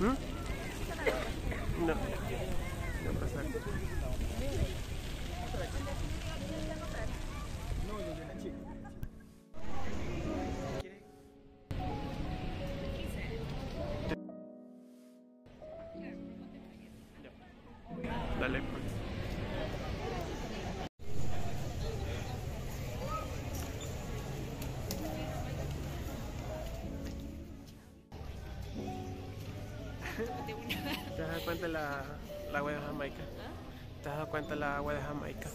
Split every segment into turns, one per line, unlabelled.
¿Mm? No. No pasa. Dale, pues. ¿Te has dado cuenta la agua de Jamaica? ¿Te has dado cuenta la agua de Jamaica?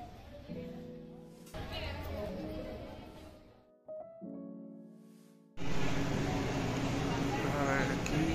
A ver, aquí.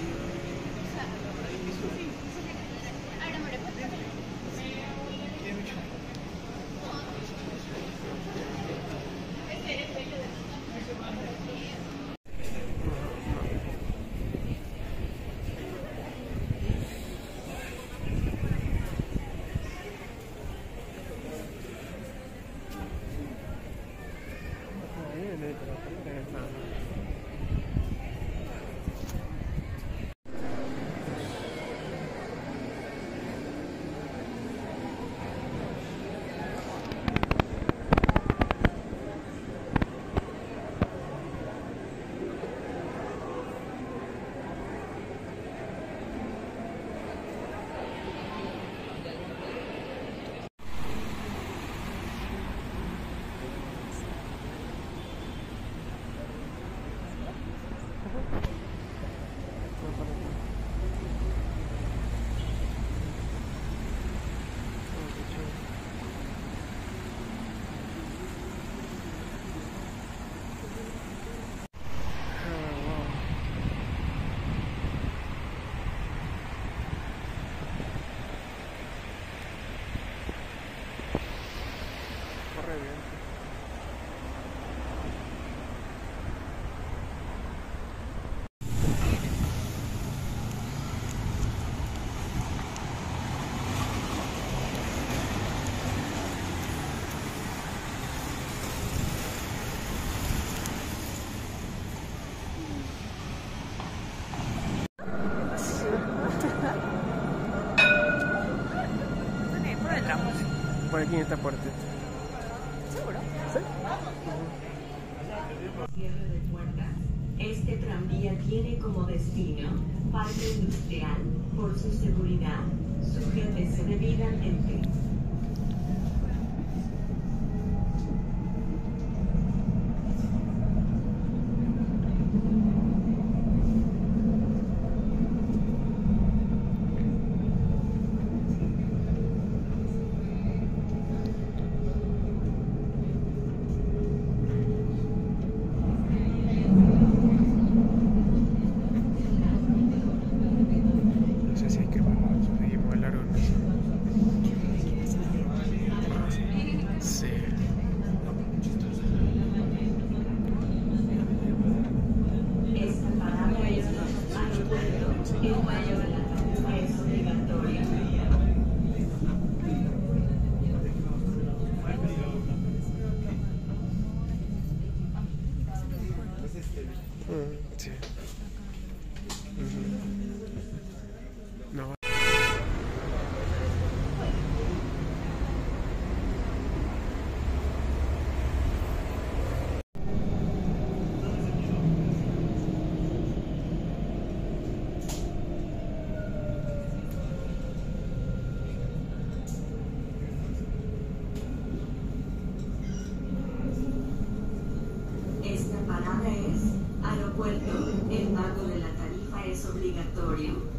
Corre bien. Por aquí en esta puerta.
¿Seguro?
¿Sí?
Cierre de puertas. Este tranvía tiene como destino Parque Industrial. Por su seguridad, sujétese debidamente.
No sé si hay que volar o no. Sí.
Esta parada es aeropuerto. El pago de la tarifa es obligatorio.
Sí. No.
Esta parada es aeropuerto. El pago de la tarifa es obligatorio.